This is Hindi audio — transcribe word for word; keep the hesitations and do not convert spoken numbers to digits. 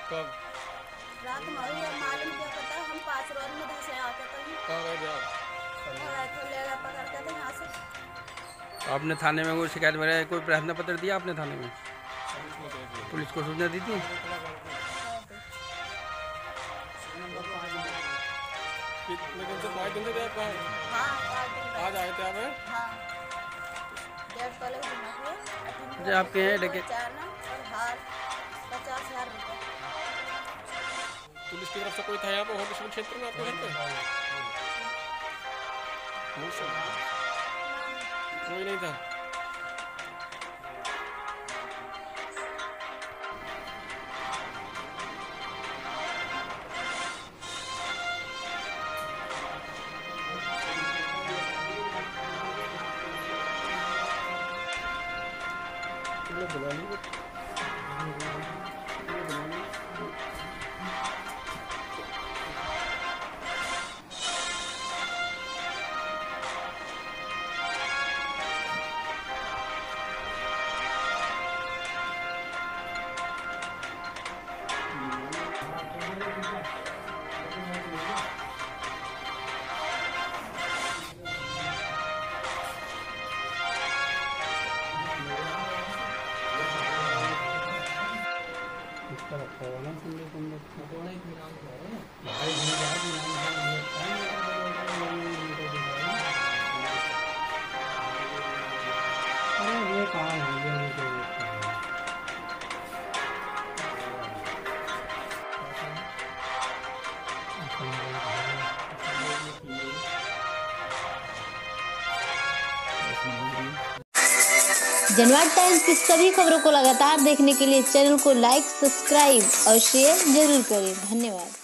कब? रात में हुई है, मालूम क्या पता, हम पास रोड में धसे आते थे। कहाँ गए थे आप? गए थे, ले गए पकड़ के थे यहाँ से। आपने थाने में कोई शिकायत वगैरह कोई प्रार्थना पत्र दिया आपने थाने में? पुलिस को सूचना दी थी? लेकिन तो पाँच दिन से आप हाँ, आज आए थे आप? हाँ, डेढ़ कॉलेज अच्छा, आपके यहाँ लेके और हार पचास हजार रुपये। पुलिस की तरफ से कोई था यहाँ पे होटल क्षेत्र में आपके घर पे? कोई नहीं था। जनवाद टाइम्स की सभी खबरों को लगातार देखने के लिए चैनल को लाइक, सब्सक्राइब और शेयर जरूर करें। धन्यवाद।